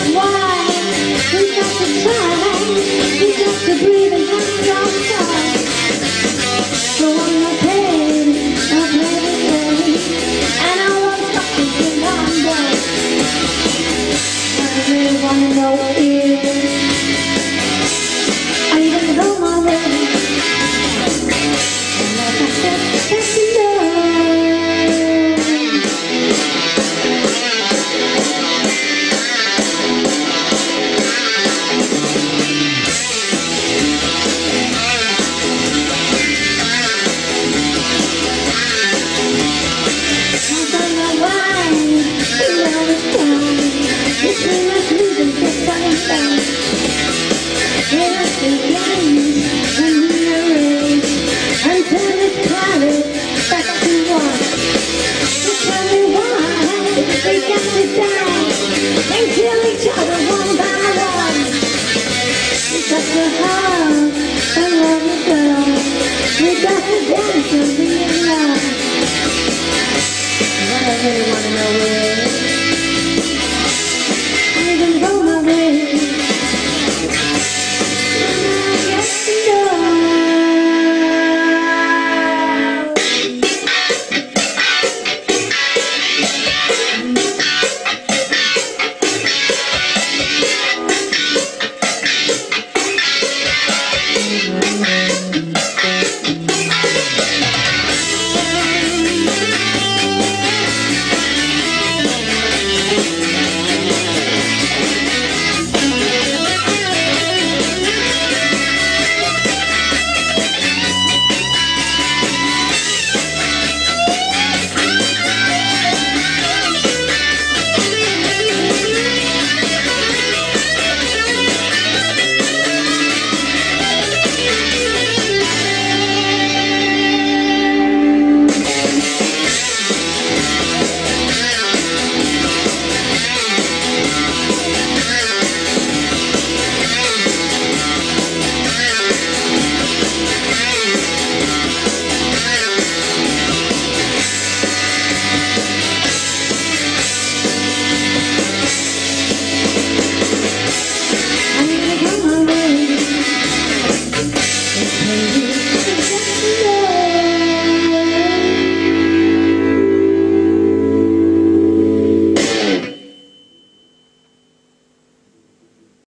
why we got to try, we got to breathe and have some fun. So I'm not paid, I'm ready, and I won't stop until I'm done. What I really wanna know is, are you gonna go my way? And like I said, that's enough. I really want to know where